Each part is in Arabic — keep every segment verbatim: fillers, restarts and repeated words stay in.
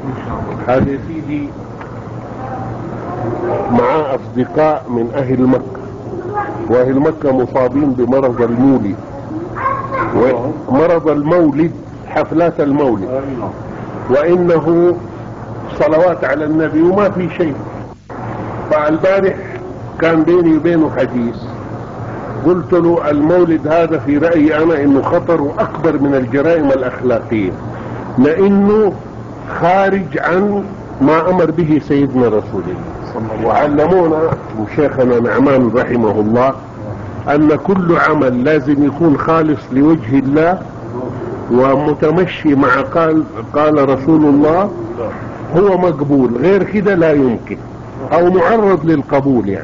هذا سيدي مع أصدقاء من أهل مكة، وأهل مكة مصابين بمرض المولد، ومرض المولد حفلات المولد، وإنه صلوات على النبي وما في شيء. فالبارح كان بيني وبينه حديث، قلت له المولد هذا في رأيي أنا إنه خطر أكبر من الجرائم الأخلاقية، لأنه خارج عن ما أمر به سيدنا رسول الله. وعلمونا وشيخنا نعمان رحمه الله أن كل عمل لازم يكون خالص لوجه الله ومتمشي مع قال قال رسول الله هو مقبول، غير كده لا يمكن أو معرض للقبول يعني.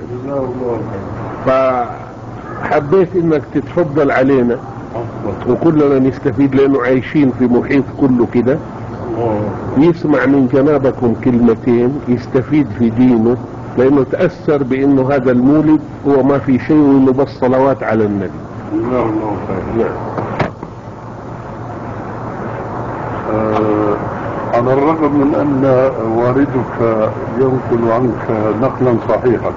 فحبيت إنك تتفضل علينا وكلنا نستفيد، لأنه عايشين في محيط كله كده، يسمع من جنابكم كلمتين يستفيد في دينه، لأنه تأثر بأنه هذا المولد هو ما في شيء وإنه بس صلوات على النبي. الله الله خير. نعم. آه على الرغم من أن والدك ينقل عنك نقلا صحيحا،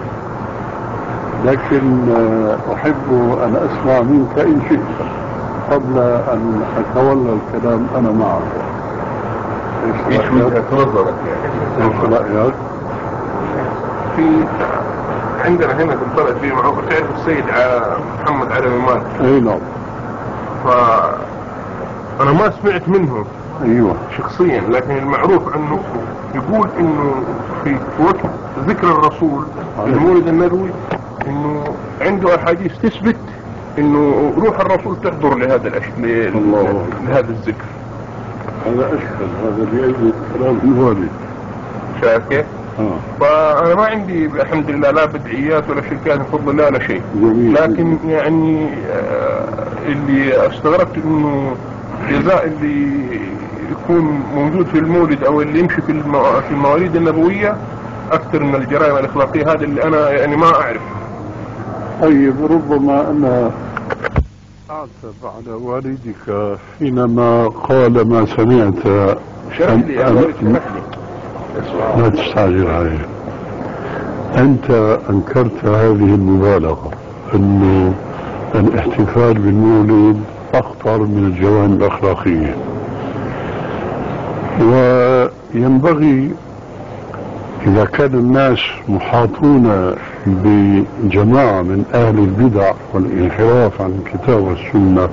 لكن آه أحب أن أسمع منك إن شئت قبل أن أتولى الكلام أنا معك. ايش وجهة نظرك يعني؟ ايش رأيك؟ في عندنا هنا في البلد في معروف، تعرف السيد محمد علي مالك؟ اي نعم. فأنا ما سمعت منه ايوه شخصيا، لكن المعروف عنه يقول انه في وقت ذكر الرسول في المولد النبوي انه عنده احاديث تثبت انه روح الرسول تحضر لهذا الاشياء لهذا الذكر. هذا أشكل، هذا بيأيد كلام الوالد. شايف كيف؟ آه. فأنا ما عندي الحمد لله لا بدعيات ولا شركات بفضل الله ولا شيء، جميل. لكن يعني آه اللي استغربت إنه جزاء اللي يكون موجود في المولد أو اللي يمشي في, المو... في المواليد النبوية أكثر من الجرائم الأخلاقية، هذا اللي أنا يعني ما أعرف. طيب ربما أنا أعتب على والدك حينما قال ما سمعت. شرح لي يا والد، شرح لي. لا تستعجل عليه. أنت أنكرت هذه المبالغة أنه الاحتفال بالمولد أخطر من الجرائم الأخلاقية، وينبغي إذا كان الناس محاطون بجماعة من أهل البدع والانحراف عن الكتاب والسنة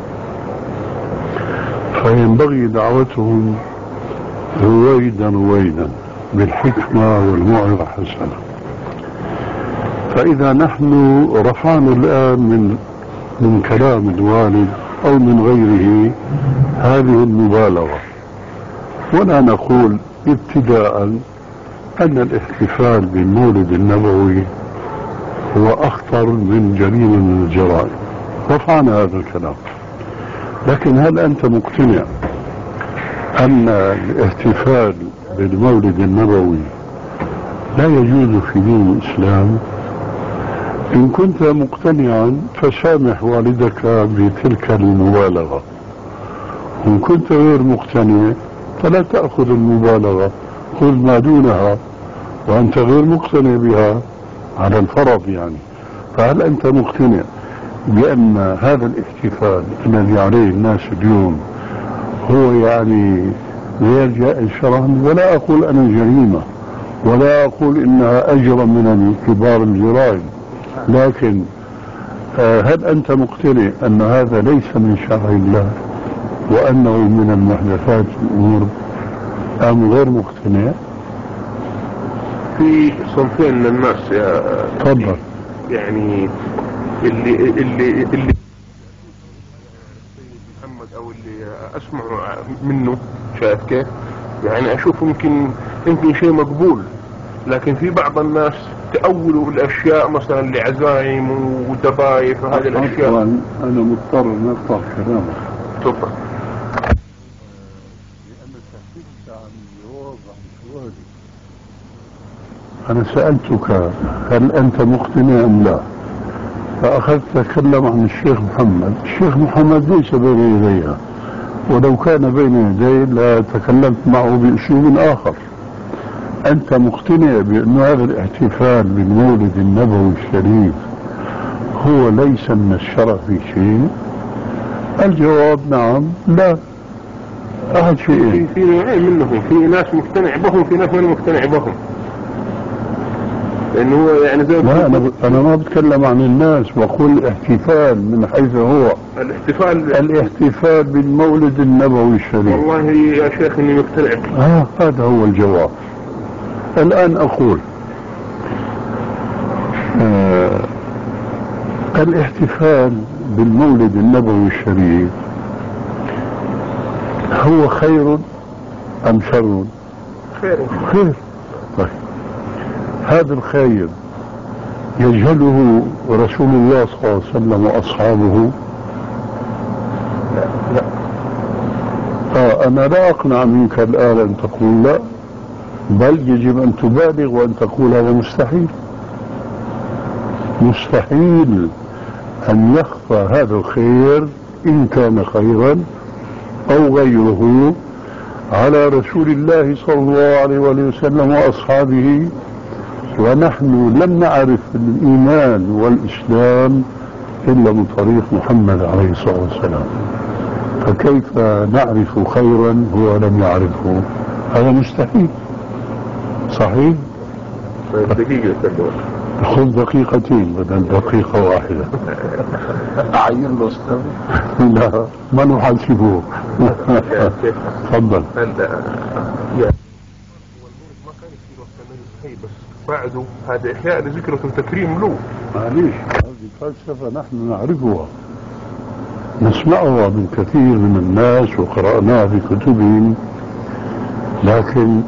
فينبغي دعوتهم رويدا رويدا بالحكمة والموعظة الحسنة. فإذا نحن رفعنا الآن من من كلام الوالد أو من غيره هذه المبالغة، ولا نقول ابتداء أن الاحتفال بالمولد النبوي هو أخطر من جريمة من الجرائم، رفعنا هذا الكلام، لكن هل أنت مقتنع أن الاحتفال بالمولد النبوي لا يجوز في دين الإسلام؟ إن كنت مقتنعا فسامح والدك بتلك المبالغة، وإن كنت غير مقتنع فلا تأخذ المبالغة، خذ ما دونها، وأنت غير مقتنع بها على الفرض يعني. فهل أنت مقتنع بأن هذا الاحتفال الذي عليه الناس اليوم هو يعني غير جائز شرعا؟ ولا أقول أنا جريمة ولا أقول إنها أجرم من كبار الجرائم، لكن هل أنت مقتنع أن هذا ليس من شرع الله وأنه من المحدثات الأمور أم غير مقتنع؟ في صنفين من الناس يا تفضل. يعني اللي اللي اللي محمد او اللي اسمع منه، شايف كيف؟ يعني اشوف يمكن يمكن شيء مقبول، لكن في بعض الناس تأولوا الاشياء مثلا لعزايم ودبايف وهذه الاشياء. طبعا انا مضطر ان اقطع كلامك. تفضل. أنا سألتك هل أنت مقتنع أم لا؟ فأخذت تتكلم عن الشيخ محمد. الشيخ محمد ليس بين يديها، ولو كان بين يدي لتكلمت معه بأسلوب آخر. أنت مقتنع بأن هذا الاحتفال بالمولد النبوي الشريف هو ليس من الشرع في شيء؟ الجواب نعم لا. أحد شيئين، في في نوعين منهم، في ناس مقتنع بهم في ناس ما مقتنع بهم، لأنه هو يعني زي لا أنا ب... أنا ما بتكلم عن الناس، بقول الاحتفال من حيث هو الاحتفال الاحتفال بالمولد النبوي الشريف. والله يا شيخ إني مقتنع به. آه هذا هو الجواب. الآن أقول آه الاحتفال بالمولد النبوي الشريف هو خير أم شر؟ خير. خير. طيب هذا الخير يجهله رسول الله صلى الله عليه وسلم وأصحابه؟ لا لا. آه أنا لا أقنع منك الآن أن تقول لا، بل يجب أن تبالغ وأن تقول هذا مستحيل. مستحيل أن يخفى هذا الخير إن كان خيرا أو غيره على رسول الله صلى الله عليه وسلم وأصحابه، ونحن لم نعرف الإيمان والإسلام إلا من طريق محمد عليه الصلاة والسلام، فكيف نعرف خيرا هو لم يعرفه؟ هذا مستحيل. صحيح؟ دقيقة خذ دقيقتين بدل دقيقة واحدة. أعين له أستاذ؟ لا ما نحاسبه. تفضل. بس بعده هذا إحياء لذكرة وتكريم له. معليش هذه فلسفة نحن نعرفها نسمعها من كثير من الناس وقرأناها في كتبهم، لكن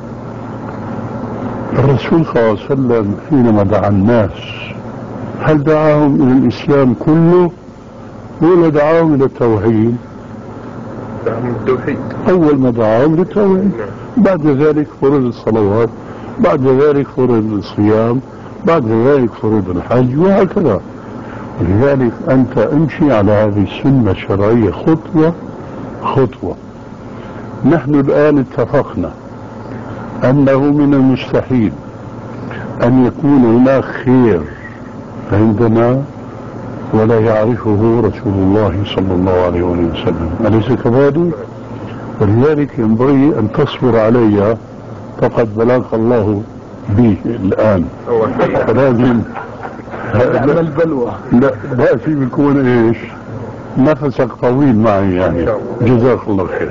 الرسول صلى الله عليه وسلم حينما دعا الناس هل دعاهم إلى الإسلام كله ولا دعاهم إلى التوحيد؟ دعاهم التوحيد. أول ما دعاهم للتوحيد، بعد ذلك فرض الصلوات، بعد ذلك فرض الصيام، بعد ذلك فرض الحج، وهكذا. ولذلك أنت امشي على هذه السنة الشرعية خطوة خطوة. نحن الآن اتفقنا أنه من المستحيل أن يكون هناك خير عندنا ولا يعرفه رسول الله صلى الله عليه وسلم، أليس كذلك؟ ولذلك ينبغي أن تصبر علي، فقد بلاغ الله به الآن، فلازم نعمل البلوى. لا بأسي بيكون ايش نفسك طويل معي يعني. جزاك الله خير.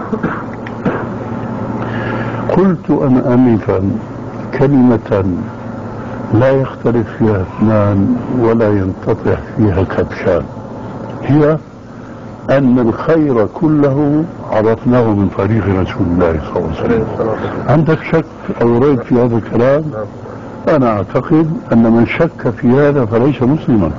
قلت أنا آنفا كلمة لا يختلف فيها اثنان ولا ينتطع فيها كبشان، هي أن الخير كله عرفناه من طريق رسول الله صلى الله عليه وسلم. عندك شك أو ريب في هذا الكلام؟ أنا أعتقد أن من شك في هذا فليس مسلما.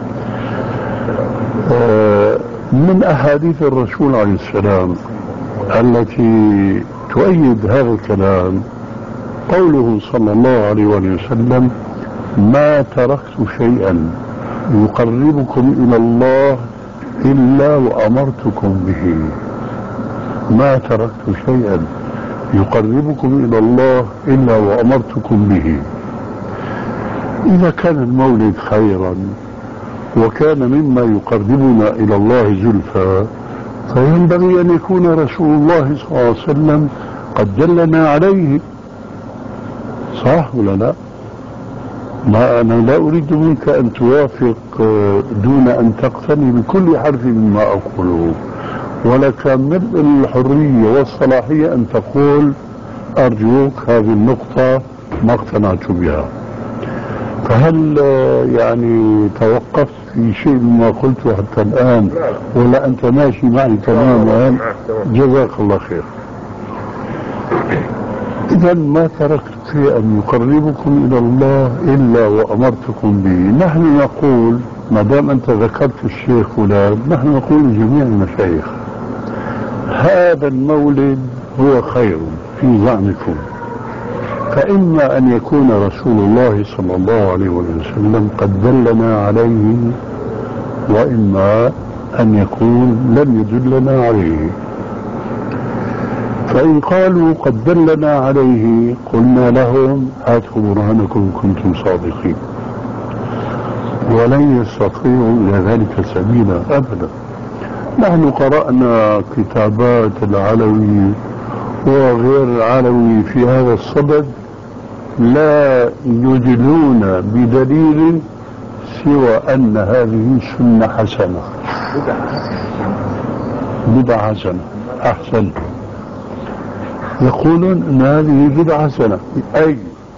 من أحاديث الرسول عليه السلام التي تؤيد هذا الكلام قوله صلى الله عليه وسلم: ما تركت شيئا يقربكم إلى الله إلا وأمرتكم به. ما تركت شيئا يقربكم إلى الله إلا وأمرتكم به. إذا كان المولد خيرا وكان مما يقربنا إلى الله زلفى، فينبغي أن يكون رسول الله صلى الله عليه وسلم قد دلنا عليه. صح ولا لا؟ ما أنا لا أريد منك أن توافق دون أن تقتني بكل حرف مما أقوله، ولك ملء الحرية والصلاحية أن تقول أرجوك هذه النقطة ما اقتنعت بها. فهل يعني توقفت في شيء مما قلته حتى الآن ولا أنت ماشي معي تماما؟ جزاك الله خير. إذا ما تركت شيئا يقربكم إلى الله إلا وأمرتكم به. نحن نقول ما دام أنت ذكرت الشيخ فلان، نحن نقول لجميع المشايخ هذا المولد هو خير في زعمكم، فإما أن يكون رسول الله صلى الله عليه وسلم قد دلنا عليه، وإما أن يكون لم يدلنا عليه. فإن قالوا قد دلنا عليه قلنا لهم هاتوا برهانكم إن كنتم صادقين، ولن يستطيعوا إلى ذلك سبيلا أبدا. نحن قرأنا كتابات العلوي وغير العلوي في هذا الصدد لا يدلون بدليل سوى أن هذه سنة حسنة، بدعة حسنة أحسن. يقولون أن هذه بدعة حسنة، أي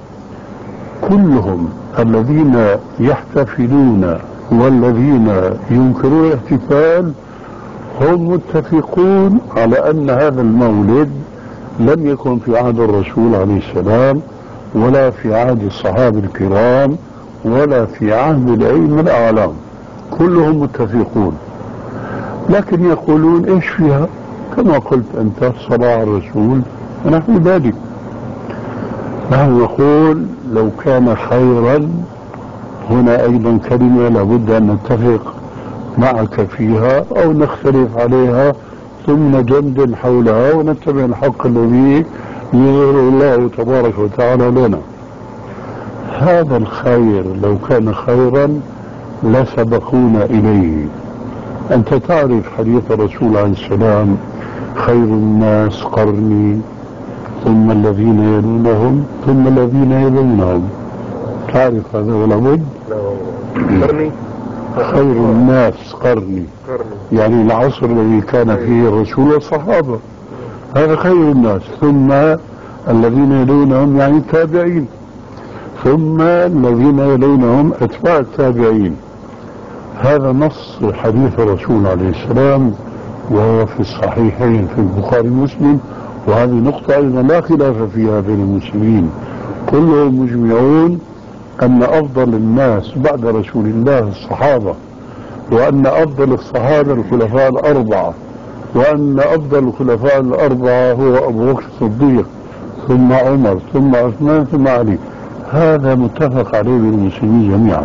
كلهم الذين يحتفلون والذين ينكرون الاحتفال هم متفقون على أن هذا المولد لم يكن في عهد الرسول عليه السلام ولا في عهد الصحابة الكرام ولا في عهد الأئمة الأعلام، كلهم متفقون. لكن يقولون ايش فيها؟ كما قلت انت صلاة على الرسول ونحو ذلك. نحن نقول لو كان خيرا، هنا ايضا كلمة لابد ان نتفق معك فيها او نختلف عليها ثم نجندل حولها ونتبع الحق الذي يظهر الله تبارك وتعالى لنا. هذا الخير لو كان خيرا لسبقونا اليه. أنت تعرف حديث الرسول عليه السلام خير الناس قرني ثم الذين يلونهم ثم الذين يلونهم، تعرف هذا ولا بد؟ قرني خير الناس قرني، يعني العصر الذي كان فيه الرسول والصحابة، هذا خير الناس، ثم الذين يلونهم يعني التابعين، ثم الذين يلونهم أتباع التابعين. هذا نص حديث الرسول عليه السلام وهو في الصحيحين في البخاري ومسلم، وهذه نقطة أيضا لا خلاف فيها بين المسلمين، كلهم مجمعون أن أفضل الناس بعد رسول الله الصحابة، وأن أفضل الصحابة الخلفاء الأربعة، وأن أفضل الخلفاء الأربعة هو أبو بكر الصديق ثم عمر ثم عثمان ثم علي. هذا متفق عليه بين المسلمين جميعا.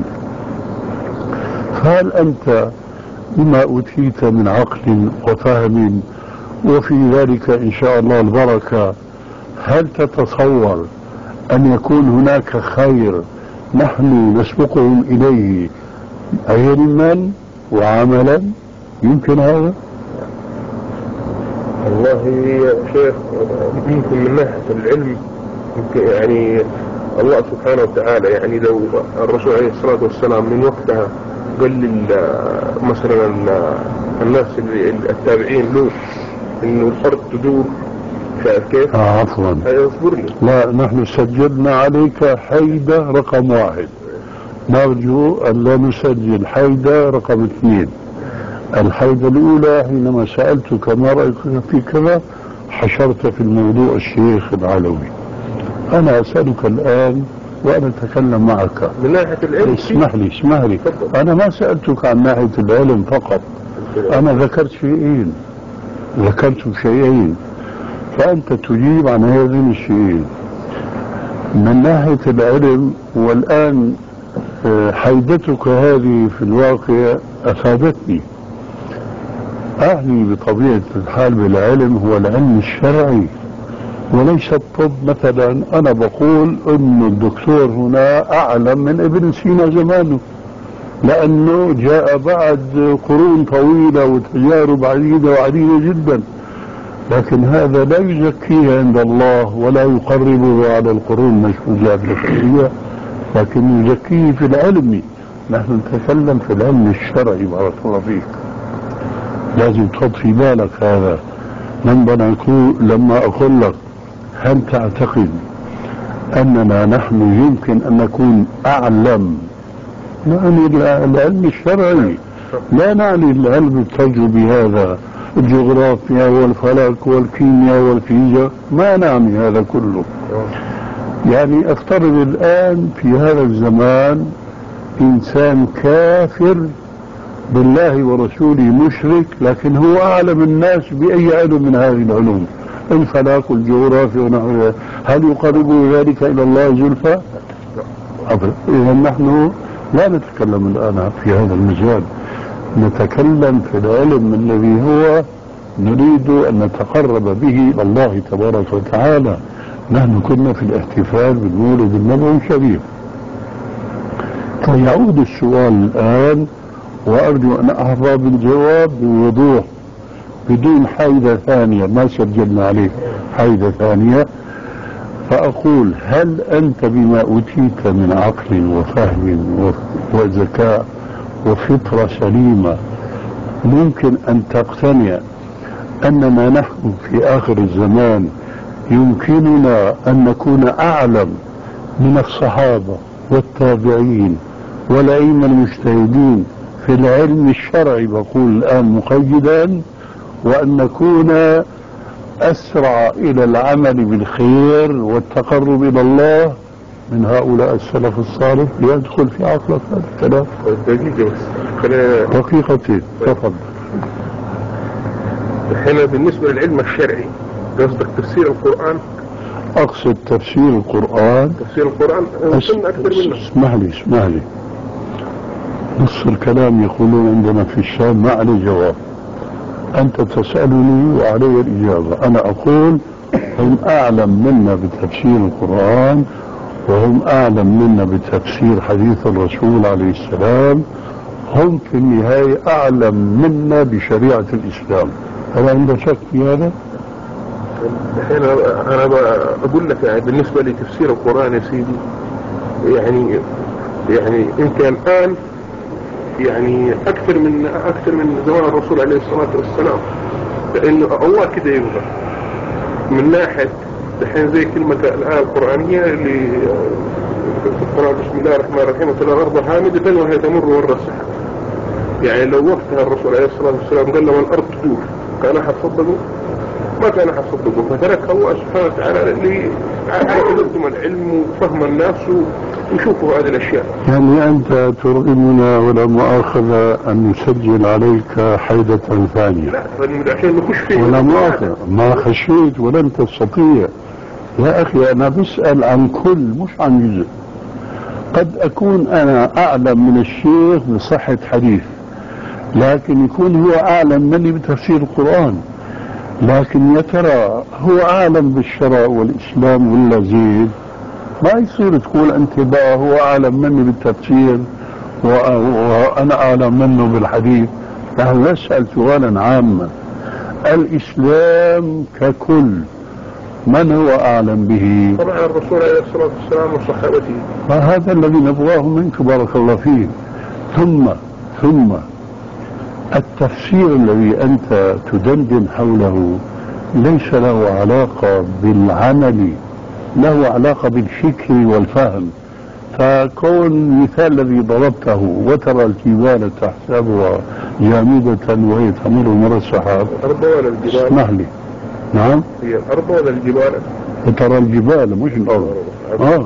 هل أنت بما أوتيت من عقل وفهم وفي ذلك إن شاء الله البركة، هل تتصور أن يكون هناك خير نحن نسبقهم إليه علما وعملا؟ يمكن هذا؟ والله يا شيخ يمكن من ناحية العلم يمكن يعني الله سبحانه وتعالى يعني لو الرسول عليه الصلاة والسلام من وقتها قال مثلا الناس التابعين له انه الارض تدور كيف؟ آه عفوا يصبر لي. لا، نحن سجلنا عليك حيدة رقم واحد، نرجو ان لا نسجل حيدة رقم اثنين. الحيدة الاولى حينما سألتك ما رأيك في كذا حشرت في الموضوع الشيخ العلوي. انا اسألك الان وأنا أتكلم معك من ناحية العلم. اسمح لي اسمح لي أنا ما سألتك عن ناحية العلم فقط، أنا ذكرت شيئين ذكرت شيئين فأنت تجيب عن هذين الشيئين. من ناحية العلم، والآن حيدتك هذه في الواقع أفادتني. أهلي بطبيعة الحال بالعلم هو العلم الشرعي وليس الطب. مثلا أنا بقول أن الدكتور هنا أعلم من ابن سينا زمانه، لأنه جاء بعد قرون طويلة وتجارب عديدة وعديدة جدا، لكن هذا لا يزكيه عند الله ولا يقربه على القرون المشهودة البشرية، لكن يزكيه في العلم. نحن نتكلم في العلم الشرعي بارك الله فيك، لازم تحط في بالك هذا. لما أقول لك هل تعتقد أننا نحن يمكن أن نكون أعلم، نعني العلم الشرعي، لا نعني العلم التجربي هذا الجغرافيا والفلك والكيمياء والفيزياء، ما نعني هذا كله. يعني افترض الآن في هذا الزمان إنسان كافر بالله ورسوله مشرك، لكن هو أعلم الناس بأي علم من هذه العلوم، الفلك والجغرافيا ونحوها، هل يقرب ذلك إلى الله زلفى؟ إذا نحن لا نتكلم الآن في هذا المجال، نتكلم في العلم الذي هو نريد أن نتقرب به إلى الله تبارك وتعالى. نحن كنا في الاحتفال بالمولد النبوي الشريف. فيعود السؤال الآن، وأرجو أن أحظى بالجواب بوضوح بدون حيدة ثانية، ما سجلنا عليه حيدة ثانية. فأقول: هل أنت بما أوتيت من عقل وفهم وذكاء وفطرة سليمة ممكن أن تقتنع أننا نحن في آخر الزمان يمكننا أن نكون أعلم من الصحابة والتابعين والأئمة المجتهدين في العلم الشرعي، بقول الآن مقيدا، وأن نكون أسرع إلى العمل بالخير والتقرب إلى الله من هؤلاء السلف الصالح؟ يدخل في عقلك هذا الكلام؟ دقيقة بس، دقيقتين تفضل. هنا بالنسبة للعلم الشرعي قصدك تفسير القرآن؟ أقصد تفسير القرآن. تفسير القرآن وصلنا أكثر منه. اسمح لي اسمح لي نص الكلام يقولون عندنا في الشام ما عليه جواب. أنت تسألني وعلي الإجابة. أنا أقول هم أعلم منا بتفسير القرآن، وهم أعلم منا بتفسير حديث الرسول عليه السلام، هم في النهاية أعلم منا بشريعة الإسلام. هل عندك شك في هذا؟ الحين أنا أقول لك يعني بالنسبة لتفسير القرآن يا سيدي، يعني يعني أنت الآن يعني أكثر من أكثر من زمان الرسول عليه الصلاة والسلام، لأنه الله كده يبغى من ناحية الحين زي كلمة الآية القرآنية اللي بسم الله الرحمن الرحيم ترى الأرض هامدة وهي تمر مر السحاب. يعني لو وقتها الرسول عليه الصلاة والسلام قال لهم الأرض تدور كان أحد صدقوا؟ ما كان أحد صدقوا، فترك الله سبحانه وتعالى اللي يقدم العلم وفهم الناس ويشوفوا هذه الأشياء. يعني أنت ترغمنا ولا مؤاخذة أن نسجل عليك حيدة ثانية؟ لا عشان نخش فيه ولا مؤاخذة، ما خشيت ولن تستطيع يا أخي. أنا بسأل عن كل مش عن جزء. قد أكون أنا أعلم من الشيخ بصحة حديث، لكن يكون هو أعلم مني بتفسير القرآن. لكن يا ترى هو أعلم بالشرع والإسلام ولا زيد؟ ما يصير تقول أنت بقى هو أعلم مني بالتفسير وأنا أعلم منه بالحديث. نحن نسأل سؤالا عاما: الإسلام ككل من هو أعلم به؟ طبعا الرسول عليه الصلاة والسلام وصحابته. فهذا الذي نبغاه منك بارك الله فيه. ثم ثم التفسير الذي أنت تدندن حوله ليس له علاقة بالعمل، له علاقة بالفكر والفهم. فكون مثال الذي ضربته وترى الجبال تحسبها جامدة وهي تمر مر السحاب، الأرض ولا الجبال؟ اسمح لي. نعم، هي الأرض ولا الجبال؟ وترى الجبال مش الأرض. آه.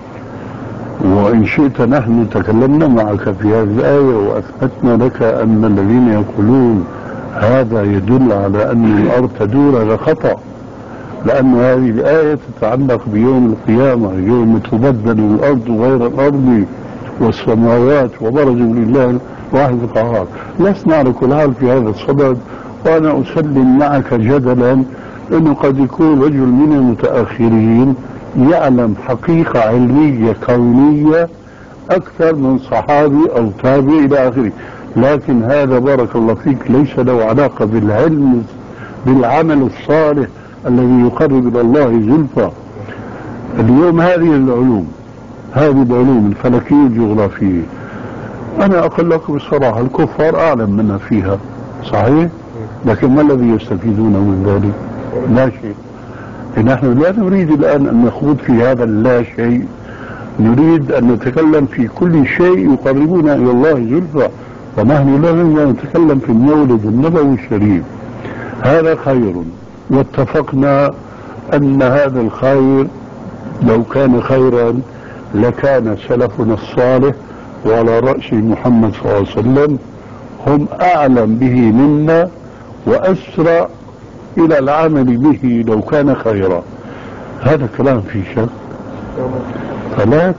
وإن شئت نحن تكلمنا معك في هذه الآية وأثبتنا لك أن الذين يقولون هذا يدل على أن الأرض تدور هذا خطأ، لأن هذه الآية تتعلق بيوم القيامة، يوم تبدل الأرض غير الأرض والسماوات وبرزوا لله واحد القهار. لسنا على كل حال في هذا الصدد، وأنا أسلم معك جدلا أنه قد يكون رجل من المتأخرين يعلم حقيقة علمية كونية أكثر من صحابي أو تابع إلى آخره، لكن هذا بارك الله فيك ليس له علاقة بالعلم بالعمل الصالح الذي يقرب إلى الله زلفى. اليوم هذه العلوم هذه العلوم الفلكية الجغرافية أنا أقول لك بصراحة الكفار أعلم منا فيها صحيح، لكن ما الذي يستفيدون من ذلك؟ لا شيء. نحن لا نريد الآن أن نخوض في هذا اللا شيء، نريد أن نتكلم في كل شيء يقربنا إلى الله زلفى. ونحن لا نريد أن نتكلم في المولد النبوي الشريف، هذا خير، واتفقنا أن هذا الخير لو كان خيرا لكان سلفنا الصالح وعلى رأس محمد صلى الله عليه وسلم هم أعلم به منا وأسرع إلى العمل به لو كان خيرا. هذا كلام في شك، فلا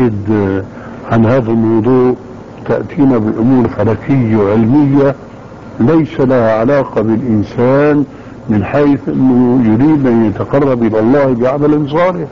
تحد عن هذا الموضوع تأتينا بأمور فلكية وعلمية ليس لها علاقة بالإنسان من حيث أنه يريد أن يتقرب إلى الله بعمل صالح.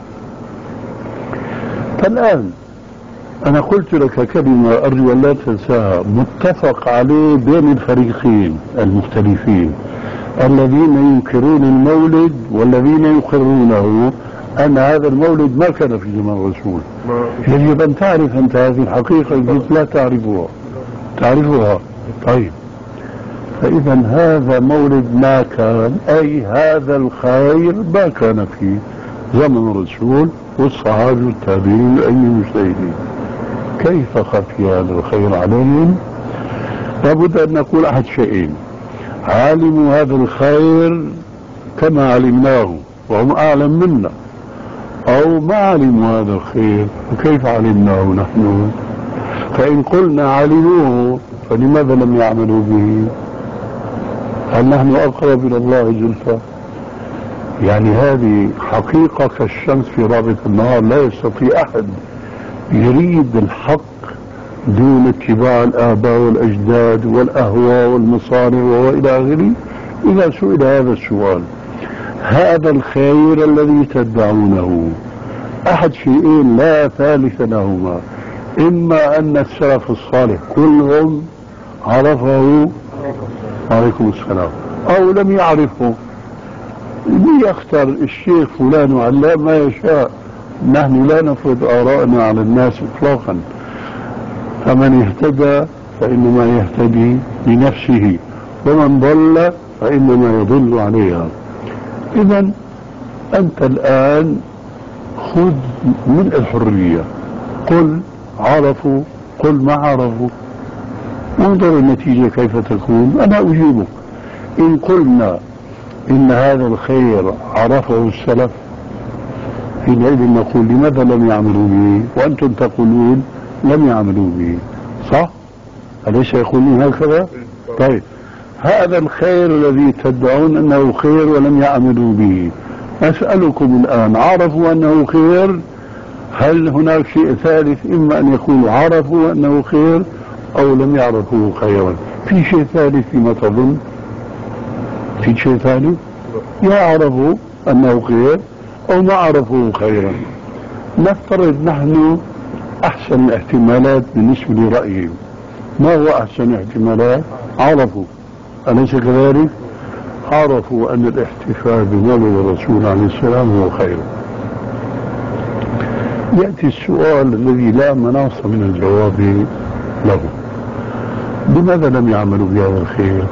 فالآن أنا قلت لك كلمة أرجو أن لا تنساها، متفق عليه بين الفريقين المختلفين، الذين ينكرون المولد والذين يقرونه أن هذا المولد ما كان في زمن الرسول. يجب أن تعرف أنت هذه الحقيقة، قلت لا تعرفها. تعرفها؟ طيب، فإذا هذا مولد ما كان، أي هذا الخير ما كان في زمن الرسول والصحابة والتابعين أي المجتهدين. كيف خفي هذا الخير عليهم؟ لابد أن نقول أحد شيئين: علموا هذا الخير كما علمناه وهم أعلم منا، أو ما علموا هذا الخير وكيف علمناه نحن. فإن قلنا علموه فلماذا لم يعملوا به؟ هل نحن أقرب إلى الله زلفى؟ يعني هذه حقيقة كالشمس في رابط النهار، لا يستطيع أحد يريد الحق دون اتباع الآباء والأجداد والأهواء والمصالح وإلى آخره. إذا سئل هذا السؤال: هذا الخير الذي تدعونه أحد شيئين لا ثالث لهما، إما أن السلف الصالح كلهم عرفه عليكم السلام، أو لم يعرفه. ليختار الشيخ فلان وعلام ما يشاء، نحن لا نفرض آراءنا على الناس إطلاقا. فمن اهتدى فإنما يهتدي لنفسه، ومن ضل فإنما يضل عليها. إذا أنت الآن خذ من الحرية، قل عرفوا قل ما عرفوا، انظر النتيجة كيف تكون. أنا أجيبك. إن قلنا إن هذا الخير عرفه السلف، حينئذ نقول لماذا لم يعملوا به وأنتم تقولون لم يعملوا به؟ صح؟ أليس يقولون هكذا؟ طيب، هذا الخير الذي تدعون أنه خير ولم يعملوا به، أسألكم الآن: عرفوا أنه خير؟ هل هناك شيء ثالث؟ إما أن يكونوا عرفوا أنه خير أو لم يعرفوا خيرا. في شيء ثالث فيما تظن؟ في شيء ثالث؟ يا عرفوا أنه خير أو ما عرفوا خيرا. نفترض نحن أحسن الاحتمالات بالنسبة لرأيهم. ما هو أحسن احتمالات؟ عرفوا، أليس كذلك؟ عرفوا أن الاحتفال بمولد الرسول عليه السلام هو خير. يأتي السؤال الذي لا مناص من الجواب له: لماذا لم يعملوا بهذا الخير؟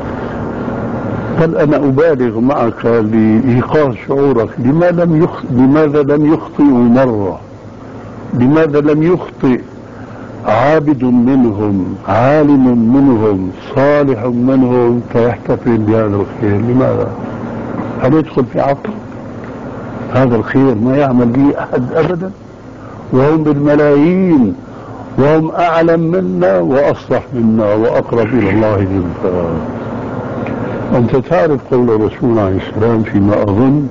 بل أنا أبالغ معك لإيقاظ شعورك. لماذا لم يخ... لماذا لم يخطئوا مرة؟ لماذا لم يخطئ عابد منهم، عالم منهم، صالح منهم فيحتفل بهذا الخير؟ لماذا؟ هل يدخل في عقل هذا الخير ما يعمل به أحد أبدا؟ وهم بالملايين، وهم أعلم منا وأصلح منا وأقرب إلى الله زلفى. أنت تعرف قول الرسول عليه السلام فيما أظن: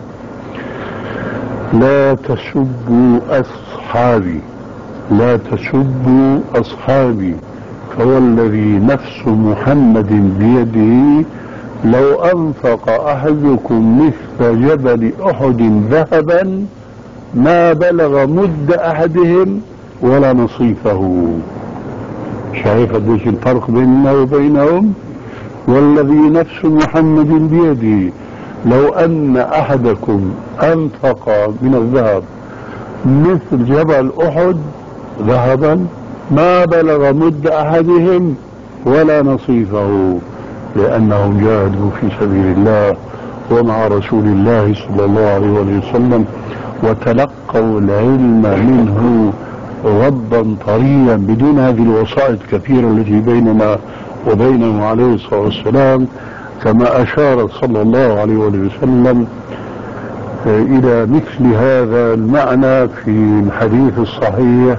لا تسبوا أصحابي، لا تسبوا أصحابي، فوالذي نفس محمد بيده لو أنفق أحدكم مثل جبل أحد ذهبا ما بلغ مد أحدهم ولا نصيفه. شايف قديش الفرق بيننا وبينهم؟ والذي نفس محمد بيده لو أن أحدكم أنفق من الذهب مثل جبل أحد ذهبا ما بلغ مد أحدهم ولا نصيفه، لأنهم جاهدوا في سبيل الله ومع رسول الله صلى الله عليه وسلم وتلقوا العلم منه غضا طريا بدون هذه الوسائط الكثيرة التي بيننا وبينه عليه الصلاة والسلام، كما أشار صلى الله عليه وسلم إلى مثل هذا المعنى في الحديث الصحيح: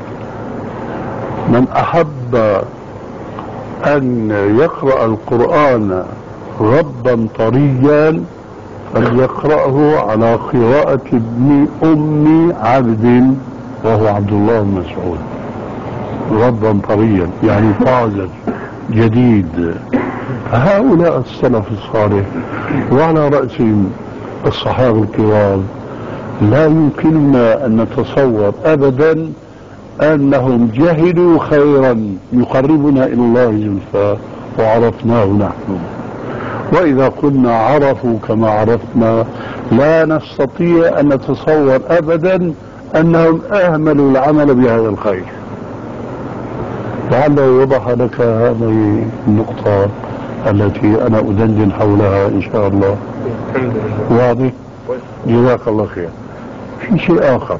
من أحب أن يقرأ القرآن غضا طريا فليقرأه على قراءة ابن أم عبد وهو عبد الله بن مسعود. غضا طريا يعني طازج جديد. هؤلاء السلف الصالح وعلى رأسهم الصحابة الكرام لا يمكننا أن نتصور أبدا أنهم جهلوا خيرا يقربنا إلى الله زلفى وعرفناه نحن. وإذا قلنا عرفوا كما عرفنا لا نستطيع أن نتصور أبدا أنهم أهملوا العمل بهذا الخير. لعله وضح لك هذه النقطة التي أنا أدندن حولها إن شاء الله. واضح؟ جزاك الله خير. في شيء آخر،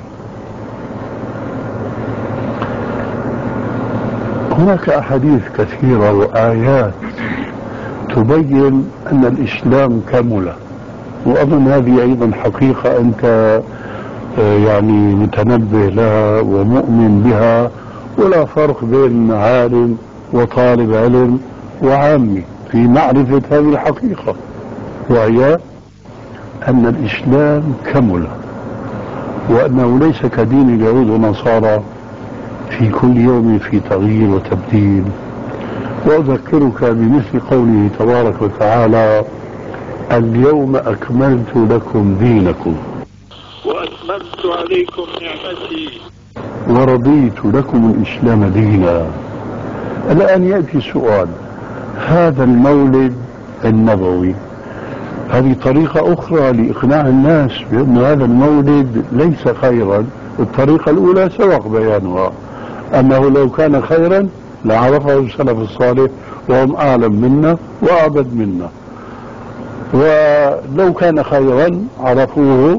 هناك أحاديث كثيرة وآيات تبين أن الإسلام كمل، وأظن هذه أيضا حقيقة أنت يعني متنبه لها ومؤمن بها، ولا فرق بين عالم وطالب علم وعامي في معرفة هذه الحقيقة، وهي أن الإسلام كمل، وأنه ليس كدين اليهود والنصارى في كل يوم في تغيير وتبديل. وأذكرك بمثل قوله تبارك وتعالى: اليوم أكملت لكم دينكم وأتممت عليكم نعمتي ورضيت لكم الإسلام دينا. الآن يأتي سؤال: هذا المولد النبوي هذه طريقة أخرى لإقناع الناس بأن هذا المولد ليس خيرا. الطريقة الأولى سبق بيانها، أنه لو كان خيرا لعرفه السلف الصالح وهم أعلم منا وأعبد منا، ولو كان خيرا عرفوه.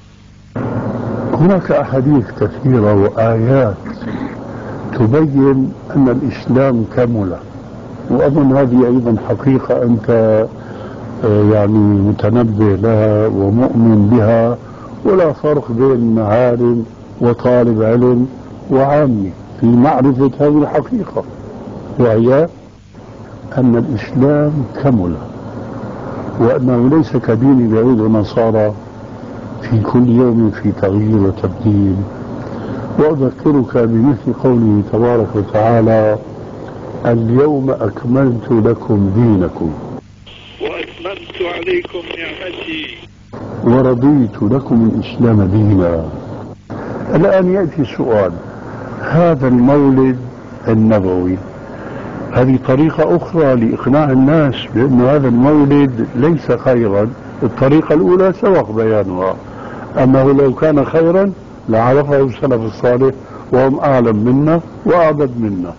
هناك أحاديث كثيرة وآيات تبين أن الإسلام كمل، وأظن هذه أيضا حقيقة أنت يعني متنبه لها ومؤمن بها، ولا فرق بين عالم وطالب علم وعامي في معرفة هذه الحقيقة، وهي أن الإسلام كمل، وأنه ليس كدين اليهود والنصارى في كل يوم في تغيير وتبديل. وأذكرك بمثل قوله تبارك وتعالى: اليوم أكملت لكم دينكم وأتممت عليكم نعمتي ورضيت لكم الإسلام دينا. الآن يأتي سؤال: هذا المولد النبوي هذه طريقة أخرى لإقناع الناس بأن هذا المولد ليس خيرا. الطريقة الأولى سبق بيانها، أنه لو كان خيرا لعرفه السلف الصالح وهم أعلم منا وأعبد منا،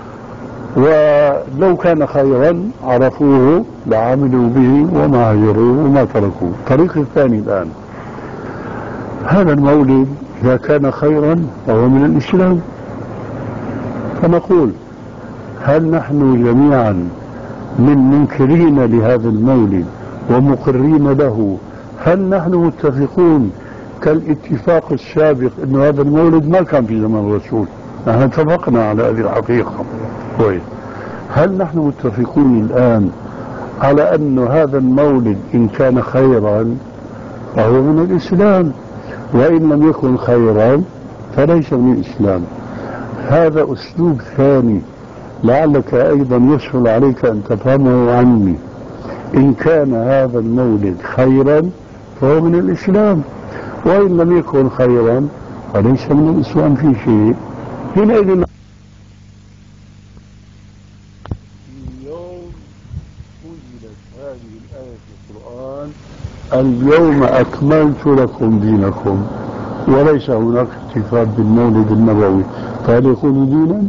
ولو كان خيرا عرفوه لعملوا به وما هجروه وما تركوه. الطريق الثاني الآن: هذا المولد إذا كان خيرا فهو من الإسلام. فنقول: هل نحن جميعا من منكرين لهذا المولد ومقرين له، هل نحن متفقون كالاتفاق السابق أن هذا المولد ما كان في زمن الرسول؟ نحن اتفقنا على هذه الحقيقة. كويس. هل نحن متفقون الآن على أن هذا المولد إن كان خيرا فهو من الإسلام، وإن لم يكن خيرا فليس من الإسلام؟ هذا أسلوب ثاني لعلك أيضا يسهل عليك أن تفهمه عني. إن كان هذا المولد خيرا فهو من الإسلام، وإن لم يكن خيرا فليس من الإسلام في شيء. حينئذ في يوم نزلت هذه الآية في القرآن: اليوم أكملت لكم دينكم، وليس هناك احتفال بالمولد النبوي، فهل يكون دينا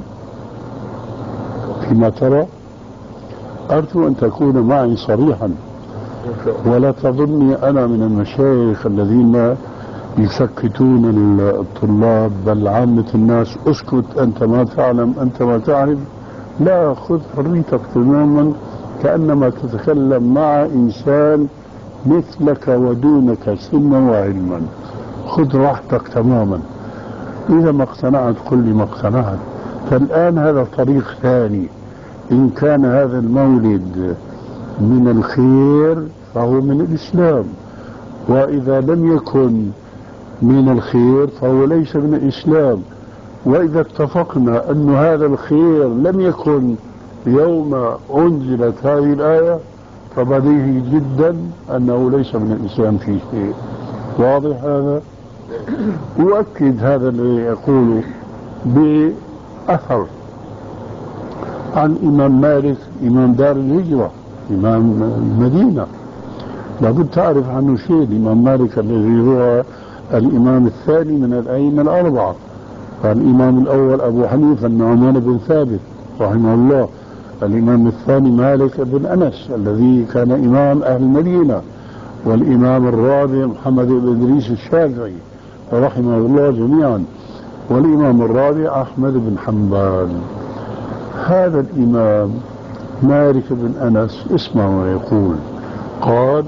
فيما ترى؟ أرجو أن تكون معي صريحا، ولا تظني أنا من المشايخ الذين يسكتون الطلاب بل عامة الناس: اسكت أنت ما تعلم، أنت ما تعرف. لا، خذ حريتك تماما، كأنما تتكلم مع إنسان مثلك ودونك سنا وعلما. خذ راحتك تماما. إذا ما اقتنعت قل لي ما اقتنعت. فالآن هذا طريق ثاني: إن كان هذا المولد من الخير فهو من الإسلام، وإذا لم يكن من الخير فهو ليس من الإسلام. وإذا اتفقنا أن هذا الخير لم يكن يوم أنزلت هذه الآية فبديهي جدا أنه ليس من الإسلام في شيء. واضح هذا؟ أؤكد هذا اللي يقوله بأثر عن إمام مالك إمام دار الهجرة إمام المدينة. لابد تعرف عنه شيء. الإمام مالك الذي هو الإمام الثاني من الأئمة الأربعة، الإمام الأول أبو حنيفة النعمان بن ثابت رحمه الله، الإمام الثاني مالك بن أنس الذي كان إمام أهل المدينة، والإمام الرابع محمد بن إدريس الشافعي رحمه الله جميعا، والإمام الرابع أحمد بن حنبل. هذا الإمام مالك بن أنس اسمع ما يقول، قال: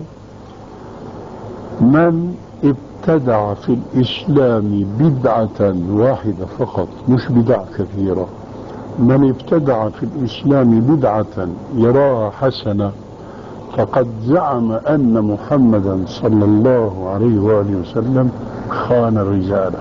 من ابتدع في الإسلام بدعة واحدة فقط، مش بدع كثيرة، من ابتدع في الإسلام بدعة يراها حسنة فقد زعم أن محمدا صلى الله عليه وآله وسلم خان الرجالة.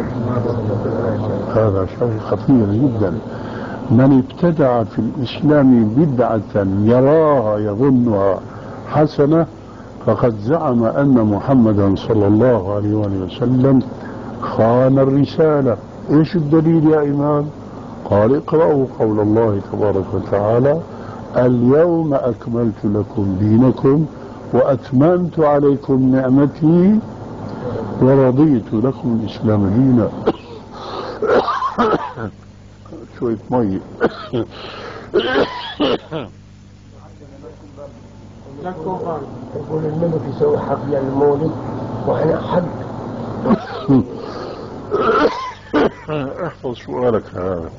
هذا شيء خطير جدا. من ابتدع في الإسلام بدعة يراها يظنها حسنة فقد زعم أن محمدا صلى الله عليه وآله وسلم خان الرسالة. إيش الدليل يا إمام؟ قال: اقرأوا قول الله تبارك وتعالى: اليوم أكملت لكم دينكم وأتممت عليكم نعمتي ورضيت لكم الإسلام دينا. شوية مية. يقول الملك يسوي حفلة المولد وأنا حد. احفظ سؤالك هذا.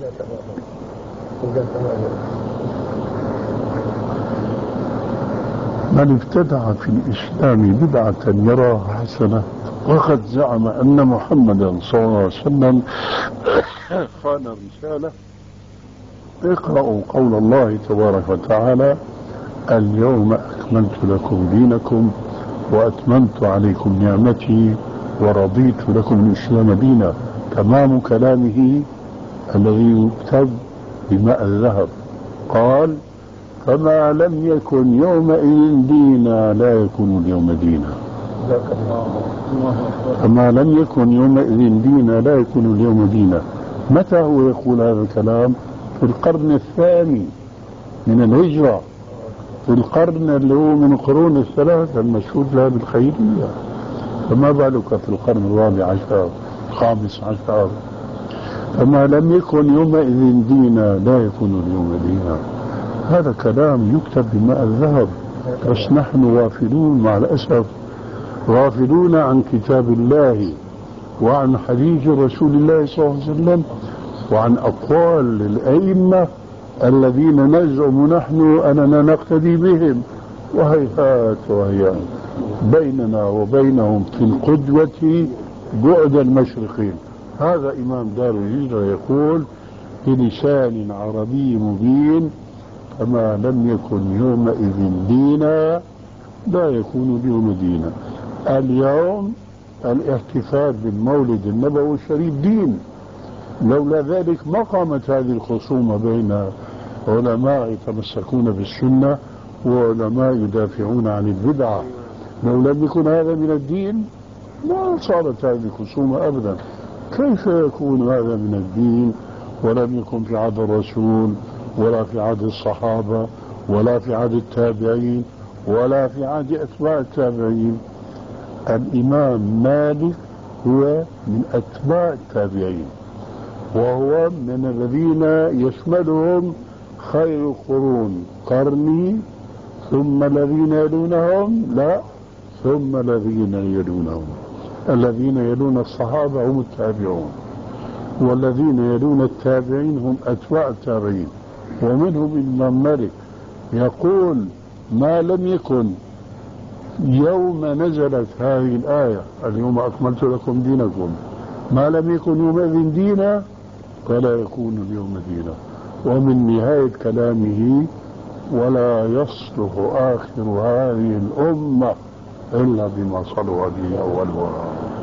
من ابتدع في الإسلام بدعة يراها حسنة وقد زعم أن محمدا صلى الله عليه وسلم خان الرسالة. اقرأوا قول الله تبارك وتعالى: اليوم أكملت لكم دينكم وأتممت عليكم نعمتي ورضيت لكم الإسلام دينا. تمام كلامه الذي يكتب بماء الذهب. قال: فما لم يكن يومئذ دينا لا يكون اليوم دينا. فما لم يكن يومئذ دينا لا يكون اليوم دينا. متى هو يقول هذا الكلام؟ في القرن الثاني من الهجرة، في القرن اللي هو من القرون الثلاثة المشهود لها بالخيرية، فما بالك في القرن الرابع عشر الخامس عشر. فما لم يكن يومئذ دينا لا يكون اليوم دينا. هذا كلام يكتب بماء الذهب، بس نحن غافلون مع الأسف، غافلون عن كتاب الله وعن حديث رسول الله صلى الله عليه وسلم وعن أقوال الأئمة الذين نزعم نحن أننا نقتدي بهم، وهيهات وهيهات بيننا وبينهم في القدوة بعد المشرقين. هذا إمام دار الهجرة يقول بلسان عربي مبين: فما لم يكن يومئذ دينا لا يكون اليوم دينا. اليوم الاحتفال بالمولد النبوي الشريف دين، لولا ذلك ما قامت هذه الخصومة بين علماء يتمسكون بالسنة وعلماء يدافعون عن البدعة. لو لم يكن هذا من الدين ما صارت هذه الخصومة أبدا. كيف يكون هذا من الدين ولم يكن في عهد الرسول ولا في عهد الصحابة ولا في عهد التابعين ولا في عهد أتباع التابعين؟ الإمام مالك هو من أتباع التابعين، وهو من الذين يشملهم خير القرون قرني ثم الذين يلونهم، لا ثم الذين يلونهم. الذين يلون الصحابة هم التابعون، والذين يلون التابعين هم أتباع التابعين، ومنهم الإمام مالك يقول: ما لم يكن يوم نزلت هذه الآية اليوم أكملت لكم دينكم ما لم يكن يومئذ دينا فلا يكون اليوم دينا. ومن نهاية كلامه: ولا يصلح آخر هذه الأمة إلا بما صلح به أولها.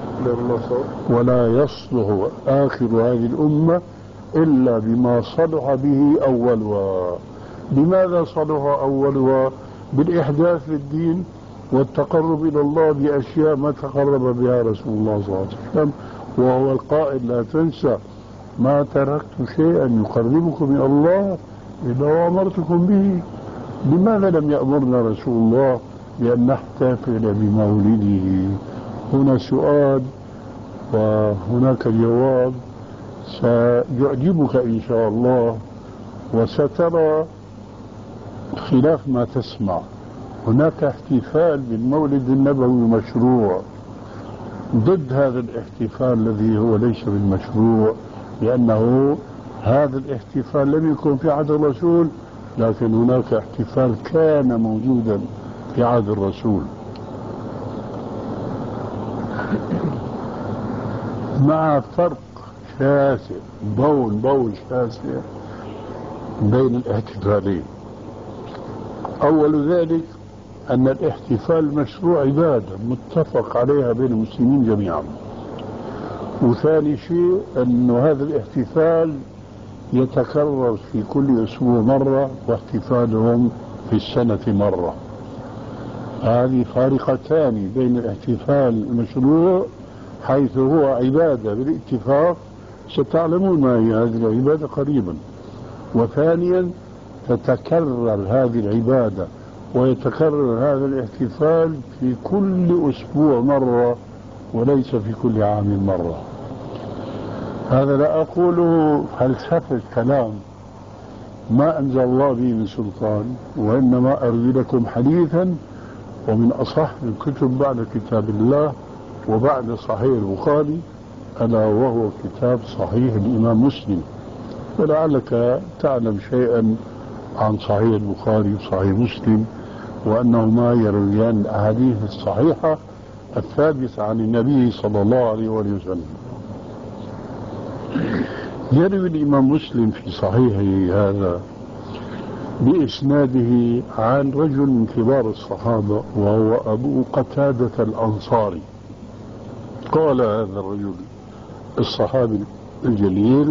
ولا يصلح آخر هذه الأمة إلا بما صلح به أولها. لماذا صلح أولها بالإحداث في الدين والتقرب إلى الله بأشياء ما تقرب بها رسول الله صلى الله عليه وسلم، وهو القائل لا تنسى ما تركت شيئا يقربكم إلى الله إلا وأمرتكم به. لماذا لم يأمرنا رسول الله بأن نحتفل بمولده؟ هنا سؤال وهناك جواب سيعجبك إن شاء الله، وسترى خلاف ما تسمع. هناك احتفال بالمولد النبوي مشروع، ضد هذا الاحتفال الذي هو ليس بالمشروع، لأنه هذا الاحتفال لم يكن في عهد الرسول، لكن هناك احتفال كان موجودا في عهد الرسول، مع فرق شاسع، ضوء ضوء شاسع بين الاحتفالين. أول ذلك أن الاحتفال مشروع عبادة متفق عليها بين المسلمين جميعا، وثاني شيء أن هذا الاحتفال يتكرر في كل أسبوع مرة، واحتفالهم في السنة مرة. هذه فارقتان بين الاحتفال المشروع حيث هو عبادة بالاتفاق، ستعلمون ما هي هذه العبادة قريبا، وثانيا تتكرر هذه العبادة ويتكرر هذا الاحتفال في كل أسبوع مرة وليس في كل عام مرة. هذا لا أقوله فلسفة كلام ما أنزل الله به من سلطان، وإنما أروي لكم حديثا ومن أصح الكتب بعد كتاب الله وبعد صحيح البخاري، ألا وهو كتاب صحيح الإمام مسلم. ولعلك تعلم شيئا عن صحيح البخاري وصحيح مسلم، وأنهما يرويان الأحاديث الصحيحة الثابتة عن النبي صلى الله عليه وسلم. يروي الإمام مسلم في صحيحه هذا بإسناده عن رجل من كبار الصحابة وهو أبو قتادة الأنصاري. قال هذا الرجل الصحابي الجليل: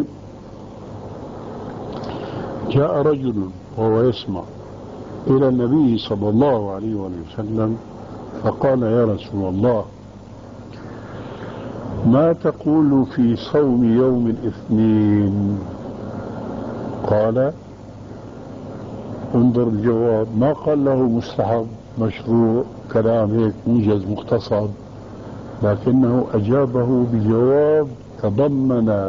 جاء رجل وهو يسمع إلى النبي صلى الله عليه وسلم فقال: يا رسول الله، ما تقول في صوم يوم الاثنين؟ قال: انظر الجواب، ما قال له مستحب مشروع كلام هيك موجز مختصر، لكنه أجابه بجواب تضمن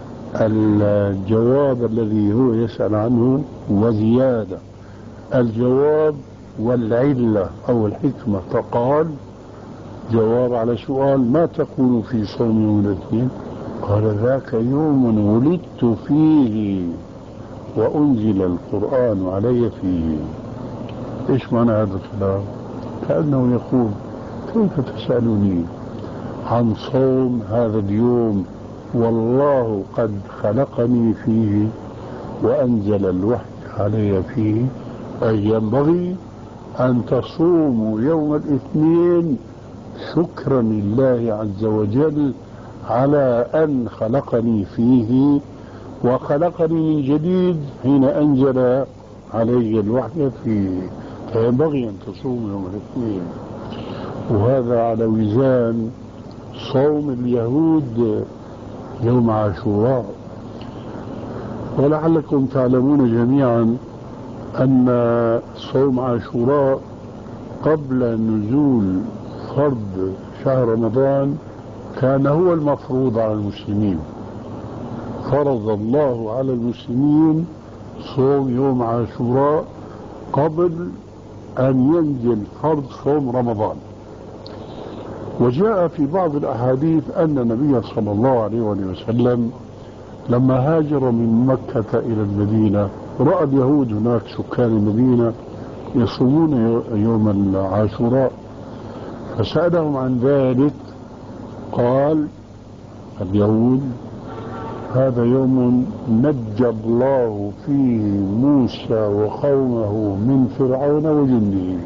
الجواب الذي هو يسأل عنه وزيادة، الجواب والعلة أو الحكمة. فقال جواب على سؤال: ما تقول في صوم يوم الاثنين؟ قال: ذاك يوم ولدت فيه وأنزل القرآن علي فيه. إيش معنى هذا الكلام؟ كأنه يقول: كيف تسألني عن صوم هذا اليوم والله قد خلقني فيه وأنزل الوحي علي فيه؟ أي ينبغي أن تصوموا يوم الاثنين شكرا لله عز وجل على أن خلقني فيه وخلقني من جديد حين أنزل علي الوحي فيه، فينبغي أن تصوموا يوم الاثنين. وهذا على وزان صوم اليهود يوم عاشوراء. ولعلكم تعلمون جميعا أن صوم عاشوراء قبل نزول فرض شهر رمضان كان هو المفروض على المسلمين. فرض الله على المسلمين صوم يوم عاشوراء قبل أن ينزل فرض صوم رمضان. وجاء في بعض الأحاديث أن النبي صلى الله عليه وسلم لما هاجر من مكة إلى المدينة رأى اليهود هناك سكان المدينة يصومون يوم العاشوراء، فسألهم عن ذلك. قال اليهود: هذا يوم نجى الله فيه موسى وقومه من فرعون وجنده،